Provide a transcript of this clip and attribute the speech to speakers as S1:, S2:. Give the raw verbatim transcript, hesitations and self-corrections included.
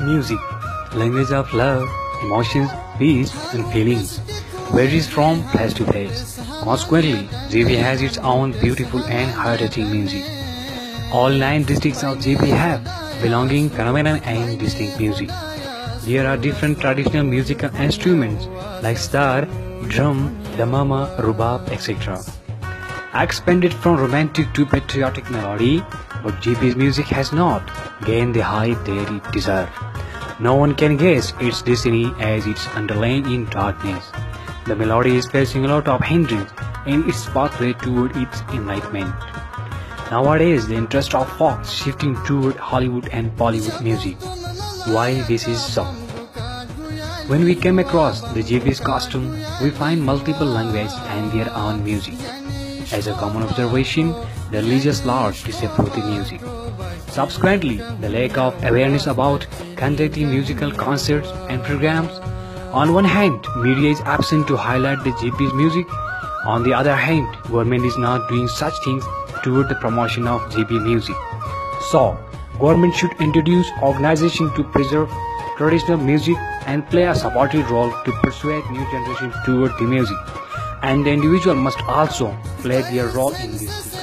S1: Music, language of love, emotions, peace and feelings, varies from place to place. Consequently, J B has its own beautiful and heart-touching music. All nine districts of J B have belonging phenomenon and distinct music. There are different traditional musical instruments like sitar, drum, damama, rubab, et cetera. Expanded from romantic to patriotic melody, but J B's music has not gained the height that it deserves. No one can guess its destiny as it's underlying in darkness. The melody is facing a lot of hindrance in its pathway toward its enlightenment. Nowadays, the interest of folks shifting toward Hollywood and Bollywood music. Why this is so? When we came across the J B's costume, we find multiple languages and their own music. As a common observation, the religious laws disapprove the music. Subsequently, the lack of awareness about conducting musical concerts and programs. On one hand, media is absent to highlight the J B's music. On the other hand, government is not doing such things toward the promotion of J B music. So, government should introduce organizations to preserve traditional music and play a supportive role to persuade new generations toward the music. And the individual must also play their role in this.